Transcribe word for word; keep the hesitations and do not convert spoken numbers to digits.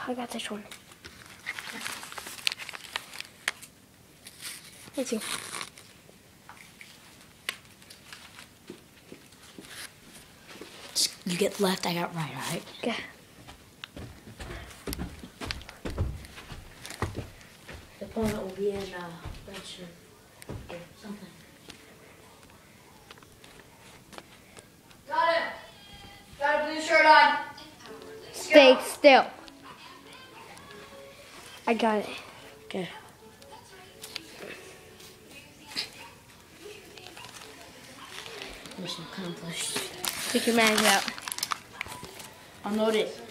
I got this one. Me too. You get left, I got right, all right? Okay. The opponent will be in uh, red shirt or something. Got him. Got a blue shirt on. Stay still. I got it. Okay. Mission accomplished. Take your mags out. Unload it.